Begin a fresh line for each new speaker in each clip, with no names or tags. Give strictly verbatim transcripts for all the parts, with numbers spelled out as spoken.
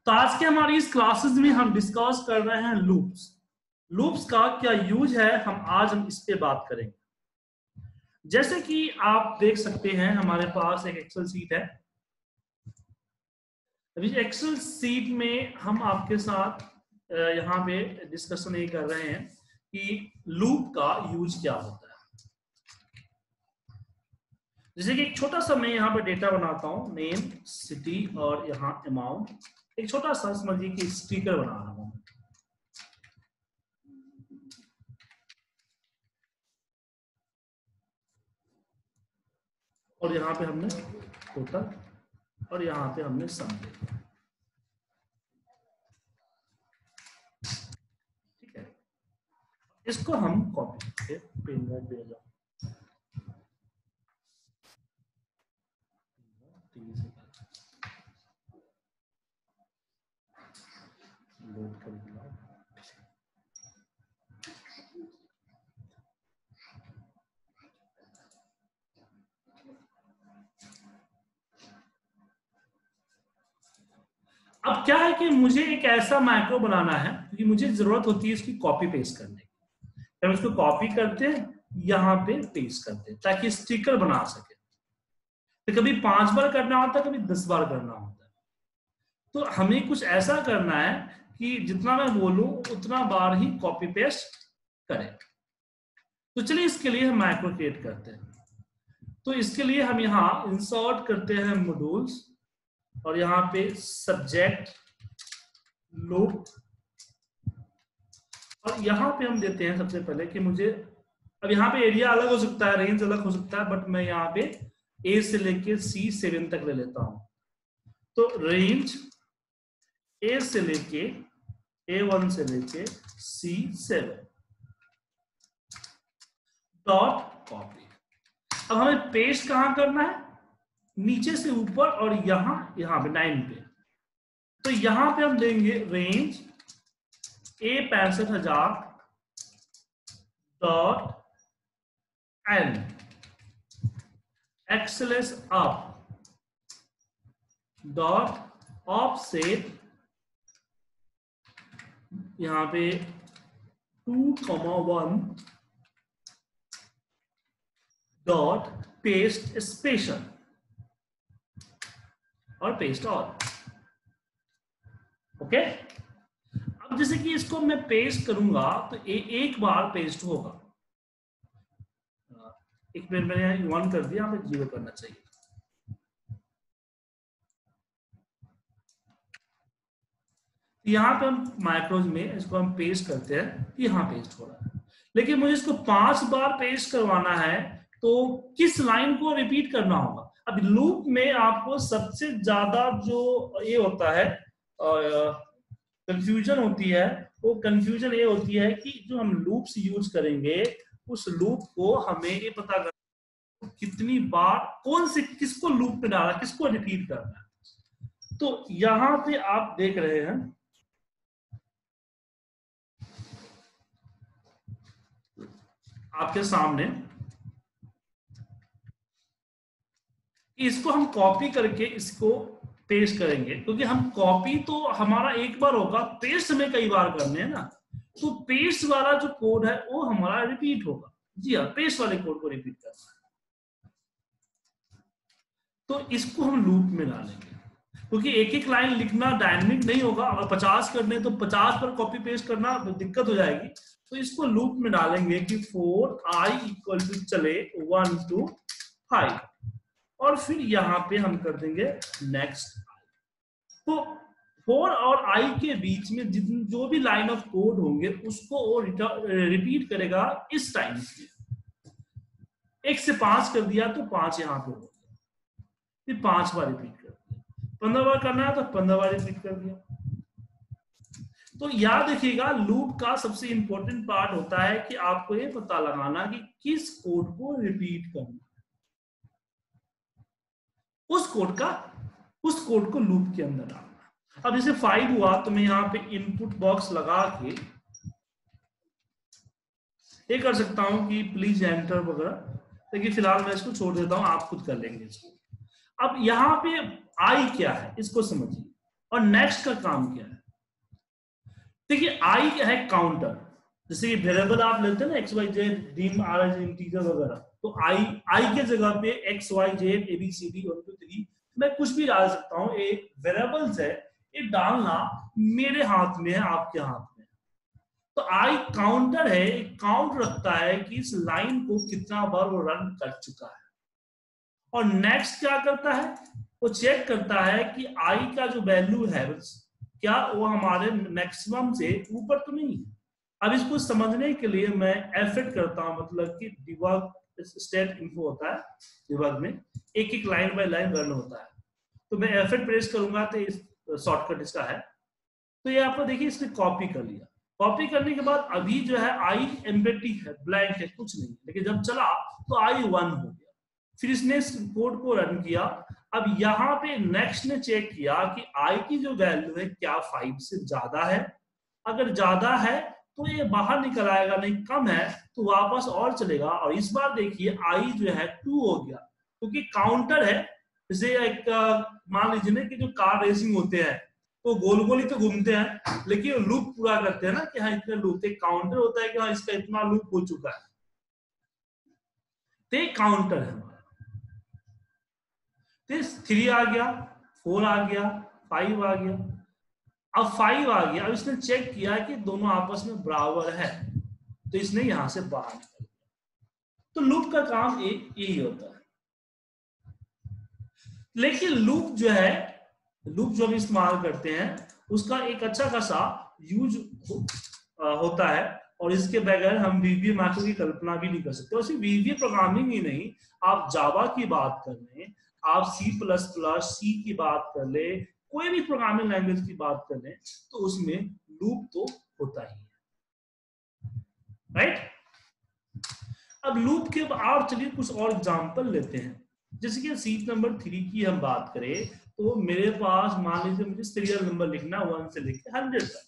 तो आज के हमारी इस क्लासेस में हम डिस्कस कर रहे हैं लूप्स। लूप्स का क्या यूज है, हम आज हम इस पे बात करेंगे। जैसे कि आप देख सकते हैं हमारे पास एक एक्सेल सीट है। अभी एक्सेल सीट में हम आपके साथ यहाँ पे डिस्कशन ये कर रहे हैं कि लूप का यूज क्या होता है। जैसे कि एक छोटा सा मैं यहाँ पे डेटा बनाता हूँ, नेम, सिटी और यहाँ अमाउंट। एक छोटा सा समझिए कि स्टिकर बना रहा हूँ। और यहाँ पे हमने टोटल और यहाँ पे हमने सम दिया। ठीक है, इसको हम कॉपी करके पेन ड्राइव दे जाओ। लोड कर दिया। अब क्या है कि मुझे एक ऐसा मैक्रो बनाना है क्योंकि मुझे जरूरत होती है इसकी कॉपी पेस्ट करने की। तो हम इसको कॉपी करते हैं, यहाँ पे पेस्ट करते हैं ताकि स्टिकर बना सके। तो कभी पांच बार करना होता है, कभी दस बार करना होता है। तो हमें कुछ ऐसा करना है कि जितना मैं बोलूं उतना बार ही कॉपी पेस्ट करें। तो चलिए इसके लिए हम मैक्रो क्रिएट करते हैं। तो इसके लिए हम यहाँ इंसर्ट करते हैं मॉड्यूल्स और यहाँ पे सब्जेक्ट लूप और यहाँ पे हम देते हैं सबसे पहले कि मुझे, अब यहाँ पे एरिया अलग हो सकता है, रेंज अलग हो सकता है, बट मैं यहाँ पे ए से लेके सी सेवन तक ले लेता हूं। तो रेंज ए से लेके ए वन से लेके सी सेवन डॉट कॉपी। अब हमें पेस्ट कहां करना है, नीचे से ऊपर और यहां यहां पे नाइन पे। तो यहां पे हम देंगे रेंज ए पैंसठ हजार dot end xl up dot offset यहां पे two comma one dot paste special और पेस्ट ऑल। ओके, अब जैसे कि इसको मैं पेस्ट करूंगा तो ए, एक बार पेस्ट होगा। एक मिनट मैंने यहाँ वन कर दिया, हमें जीरो करना चाहिए। यहाँ पे हम माइक्रोज में इसको हम पेस्ट करते हैं, यहाँ पेस्ट हो रहा है। लेकिन मुझे इसको पांच बार पेस्ट करवाना है तो किस लाइन को रिपीट करना होगा। अब लूप में आपको सबसे ज्यादा जो ये होता है कंफ्यूजन होती है, वो कंफ्यूजन ये होती है कि जो हम लूप्स यूज करेंगे उस लूप को हमें ये पता करना कितनी बार कौन से किसको लूप में डाला, किसको रिपीट करना है। तो यहां पे आप देख रहे हैं आपके सामने, इसको हम कॉपी करके इसको पेस्ट करेंगे क्योंकि हम कॉपी तो हमारा एक बार होगा, पेस्ट हमें कई बार करने हैं ना। तो पेस्ट वाला जो कोड है वो हमारा रिपीट होगा। जी हाँ, पेस्ट वाले कोड को रिपीट करना है। तो इसको हम लूप में डालेंगे क्योंकि एक एक लाइन लिखना डायनेमिक नहीं होगा। अगर पचास करने तो पचास पर कॉपी पेस्ट करना तो दिक्कत हो जाएगी। तो इसको लूप में डालेंगे कि फोर आई इक्वल टू चले वन टू फाइव और फिर यहाँ पे हम कर देंगे नेक्स्ट। तो फोर और आई के बीच में जितने जो भी लाइन ऑफ कोड होंगे उसको वो रिपीट करेगा इस टाइम पे। एक से पांच कर दिया तो पांच यहाँ पे हो गया, फिर पांच बार रिपीट कर दिया। पंद्रह बार करना है तो पंद्रह बार रिपीट कर दिया। तो याद रखिएगा लूप का सबसे इंपॉर्टेंट पार्ट होता है कि आपको ये पता लगाना कि किस कोड को रिपीट करना, उस कोड का उस कोड को लूप के अंदर डालना। अब जैसे फाइव हुआ तो मैं यहाँ पे इनपुट बॉक्स लगा के ये कर सकता हूं कि प्लीज एंटर वगैरह, लेकिन फिलहाल मैं इसको छोड़ देता हूं, आप खुद कर लेंगे इसको। अब यहाँ पे आई क्या है इसको समझिए। और नेक्स्ट का काम क्या है? देखिए आई क्या है? काउंटर। जैसे कि वेरिएबल आप लेते हैं ना X Y Z, dim R as integer वगैरह, तो आई आई के जगह पे X Y Z A B C D one two three मैं कुछ भी डाल सकता हूँ। एक वेरिएबल्स है, ये डालना मेरे हाथ में है, आपके हाथ में। तो आई काउंटर है, एक काउंट रखता है कि इस लाइन को कितना बार वो रन कर चुका है। और नेक्स्ट क्या करता है? वो चेक करता है कि आई का जो वैल्यू है क्या वो हमारे मैक्सिमम से ऊपर तो नहीं है। अब इसको समझने के लिए मैं एफेट करता हूं, मतलब कि डिबग स्टेट इन्फो होता है डिबग में, एक एक लाइन बाय लाइन रन होता है। तो मैं एफेट प्रेस करूंगा तो इस शॉर्टकट इसका है। तो ये आपको देखिए इसने कॉपी कर लिया। कॉपी करने के बाद अभी जो है आई एम्प्टी है, ब्लैंक है, कुछ नहीं। लेकिन जब चला तो आई वन हो गया। फिर इसने इस कोड को रन किया। अब यहाँ पे नेक्स्ट ने चेक किया कि आई की जो वैल्यू है क्या फाइव से ज्यादा है। अगर ज्यादा है तो ये बाहर निकल आएगा, नहीं कम है तो वापस और चलेगा। और इस बार देखिए आई जो है टू हो गया, क्योंकि तो काउंटर है। जैसे एक मान लीजिए ना कि जो कार रेसिंग होते हैं तो गोल गोल ही तो घूमते हैं, लेकिन लूप पूरा करते हैं ना कि हाँ इतने लूप। एक काउंटर होता है कि हाँ इसका इतना लूप हो चुका है, तो काउंटर है हमारा। थ्री आ गया, फोर आ गया, फाइव आ गया। अब फाइव आ गया। अब इसने चेक किया कि दोनों आपस में बराबर है, तो इसने यहां से बाहर निकल गया। तो लूप का काम एक यही होता है। लेकिन लूप जो है, लूप जो हम इस्तेमाल करते हैं उसका एक अच्छा खासा यूज हो, आ, होता है। और इसके बगैर हम वीवीए मैथड की कल्पना भी नहीं कर सकते। और सिर्फ वीवीए प्रोग्रामिंग ही नहीं, आप जावा की बात कर लें, आप सी प्लस प्लस सी की बात कर ले, कोई भी प्रोग्रामिंग लैंग्वेज की बात कर लें, तो उसमें लूप तो होता ही है, राइट। अब लूप के और चलिए कुछ और एग्जांपल लेते हैं। जैसे कि सीट नंबर थ्री की हम बात करें तो मेरे पास मान लीजिए मुझे सीरियल नंबर लिखना वन से लेकर हंड्रेड तक।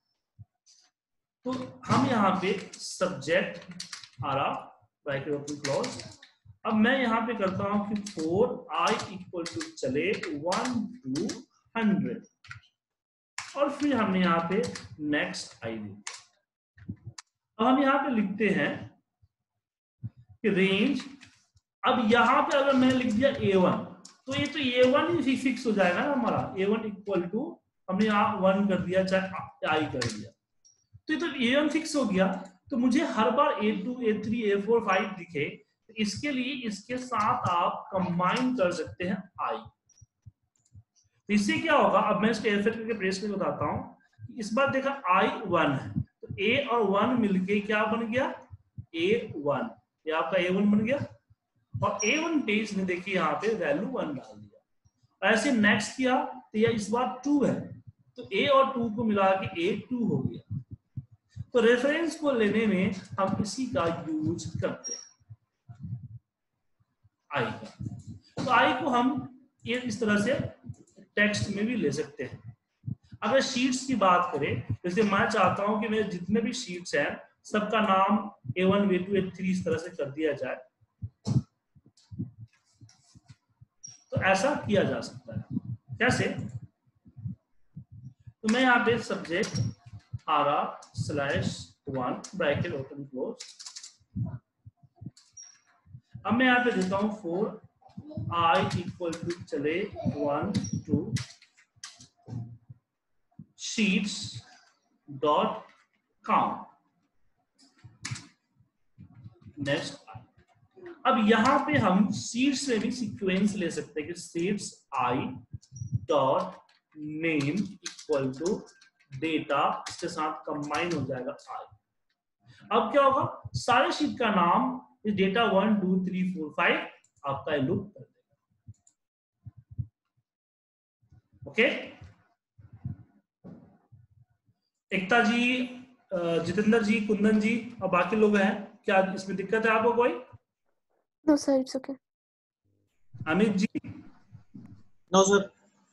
तो हम यहाँ पे सब्जेक्ट आ रहा ब्रैकेट ओपन क्लोज। अब मैं यहाँ पे करता हूं कि फोर आई इक्वल टू चले वन टू हंड्रेड, और फिर हमने यहाँ पे नेक्स्ट आई लिखा। अब हम यहाँ पे लिखते हैं कि रेंज। अब यहाँ पे अगर मैं लिख दिया ए वन, तो ये तो ए वन ही फिक्स हो जाएगा ना हमारा। ए वन इक्वल टू हमने यहाँ वन कर दिया, चाहे आई कर दिया, तो ये तो ए वन फिक्स हो गया। तो मुझे हर बार A two A three A four five दिखे, तो इसके लिए इसके साथ आप कंबाइन कर सकते हैं आई। तो इससे क्या होगा? अब मैं इसको एफेक्ट करके प्रेस करके बताता हूं। इस बार देखा आई वन है, तो ए और वन मिलके क्या बन गया? A one. ये आपका ए वन बन गया। और ए वन पे इसने देखिए यहाँ पे वैल्यू वन डाल दिया। ऐसे नेक्स्ट किया तो यह इस बार टू है, तो ए और टू को मिला के ए टू हो गया। तो रेफरेंस को लेने में हम इसी का यूज करते हैं, आई का। तो आई को हम ये इस तरह से टेक्स्ट में भी ले सकते हैं। अगर शीट्स की बात करें, जैसे मैं चाहता हूं कि मेरे जितने भी शीट्स हैं सबका नाम A one A two A three इस तरह से कर दिया जाए, तो ऐसा किया जा सकता है। कैसे? तो मैं यहाँ पे सब्जेक्ट आरा slash one bracket open close. अब मैं यहाँ पे देता हूं फोर आई इक्वल टू चले one to sheets dot count next. अब यहां पे हम शीट्स में भी सीक्वेंस ले सकते हैं कि sheets I dot name equal to data, इसके साथ कंबाइन हो जाएगा आई। अब क्या होगा? सारे शीट का नाम data one two three four five आपका लूप कर देगा। ओके, एकता जी, जितेंद्र जी, कुंदन जी और बाकी लोग हैं, क्या इसमें दिक्कत है आपको कोई?
No sir, it's okay.
Amit ji?
No sir.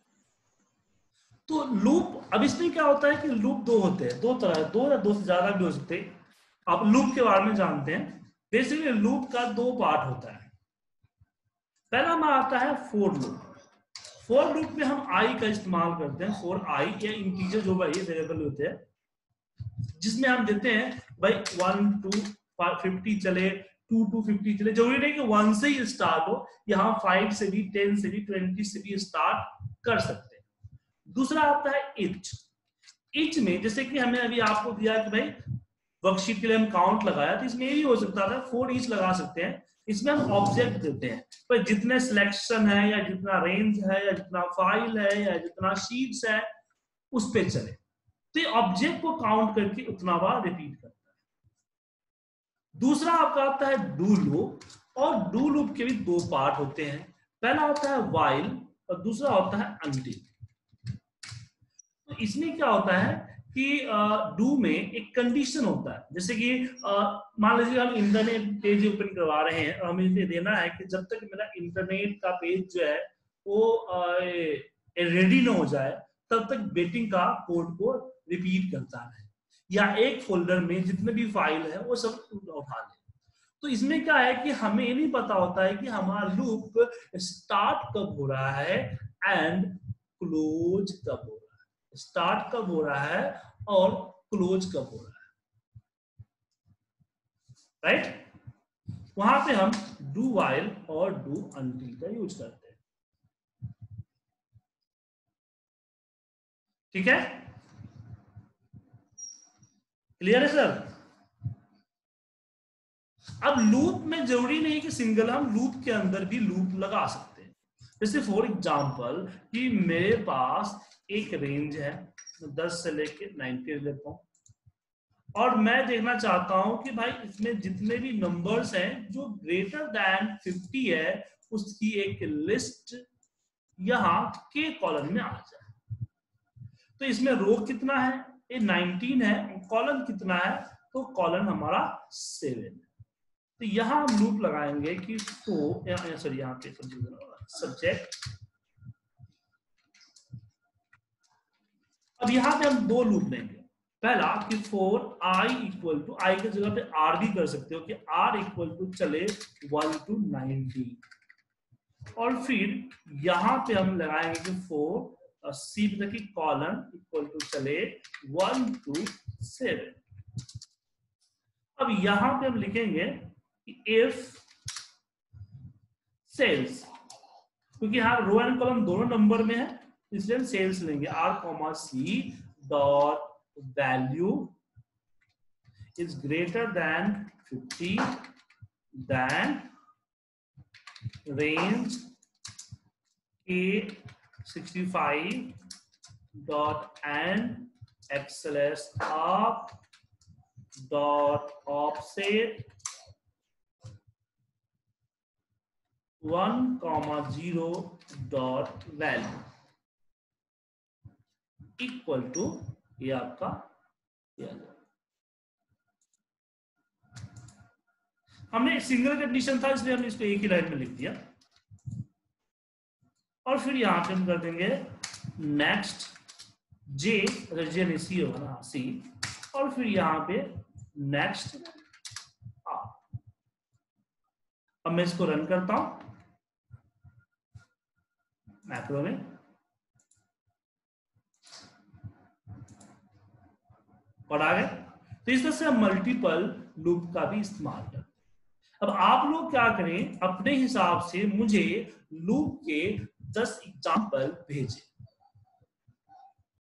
तो लूप, अब इसमें क्या होता है कि लूप दो होते हैं, दो तरह, दो या दो से ज्यादा भी हो सकते हैं। आप लूप के बारे में जानते हैं। बेसिकली लूप का दो पार्ट होता है। पहला में आता है फोर लूप। फॉर लूप में हम आई का इस्तेमाल करते हैं, फॉर आई या इंटीजर जो भाई वेरिएबल होते हैं, जिसमें हम देते हैं भाई वन टू फिफ्टी चले, टू टू फिफ्टी चले, जरूरी नहीं कि वन से ही स्टार्ट हो, यहाँ फाइव से भी, टेन से भी, ट्वेंटी से भी स्टार्ट कर सकते हैं। दूसरा आता है इच। इच में जैसे कि हमें अभी आपको दिया कि भाई वर्कशीट के लिए हम काउंट लगाया, तो इसमें ये भी हो सकता था फोर ईच लगा सकते हैं। इसमें हम ऑब्जेक्ट देते हैं, पर जितने सिलेक्शन है या जितना रेंज है या जितना फाइल है या जितना शीट्स है उस पे चले, तो ये ऑब्जेक्ट को काउंट करके उतना बार रिपीट करता है। दूसरा आपका आता है डू लूप, और डू लूप के भी दो पार्ट होते हैं, पहला होता है व्हाइल और दूसरा होता है अनटिल। तो इसमें क्या होता है कि डू में एक कंडीशन होता है, जैसे कि मान लीजिए हम इंटरनेट पेज ओपन करवा रहे हैं और हमें ये देना है कि जब तक मेरा इंटरनेट का पेज जो है वो रेडी ना हो जाए तब तक वेटिंग का कोड को रिपीट करता है, या एक फोल्डर में जितने भी फाइल है वो सब उठा ले। तो इसमें क्या है कि हमें ये नहीं पता होता है कि हमारा लूप स्टार्ट कब हो रहा है एंड क्लोज कब हो रहा है, स्टार्ट कब हो रहा है और क्लोज कब हो रहा है, राइट। वहां पे हम डू व्हाइल और डू अनटिल का यूज करते हैं, ठीक है, क्लियर है सर। अब लूप में जरूरी नहीं कि सिंगल, हम लूप के अंदर भी लूप लगा सकते हैं। जैसे फॉर एग्जांपल कि मेरे पास एक रेंज है, दस से लेके नाइनटी लेता हूं, और मैं देखना चाहता हूं कि भाई इसमें जितने भी नंबर्स हैं जो ग्रेटर दैन फिफ्टी है उसकी एक लिस्ट यहां के कॉलम में आ जाए। तो इसमें रो कितना है, ये नाइनटीन है, कॉलम कितना है, तो कॉलम हमारा सेवन है। तो यहां हम लूप लगाएंगे कि फोर, सॉरी यहाँ पे सब्जेक्ट, अब यहां पे हम दो लूप लेंगे। पहला कि for I equal to, I की जगह पे आर भी कर सकते हो कि आर इक्वल टू चले वन टू नाइनटी, और फिर यहां पे हम लगाएंगे कि फोर सी तक की कॉलम इक्वल टू चले वन टू सेवन। अब यहां पे हम लिखेंगे कि इफ सेल्स, क्योंकि यहाँ रो एंड कॉलम दोनों नंबर में है इसलिए हम सेल्स लेंगे, R comma C dot value is greater than fifty then range A sixty five dot end X slash up dot offset one comma zero dot value equal to ये आपका ये हमने सिंगल कंडीशन था इसलिए हमने इसको एक ही लाइन में लिख दिया, और फिर यहां पे हम कर देंगे नेक्स्ट जे, जे ने सी होगा ना, सी, और फिर यहां पे नेक्स्ट आ। अब मैं इसको रन करता हूं मैक्रो में, और आ गए। तो इस तरह से हम मल्टीपल लूप का भी इस्तेमाल करते हैं। अब आप लोग क्या करें, अपने हिसाब से मुझे लूप के दस एग्जाम्पल भेजें।